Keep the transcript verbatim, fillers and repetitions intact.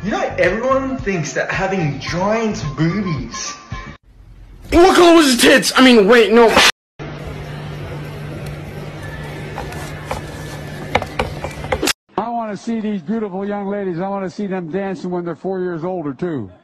You know, everyone thinks that having giant boobies. What color was his tits? I mean, wait, no. I want to see these beautiful young ladies. I want to see them dancing when they're four years older, too.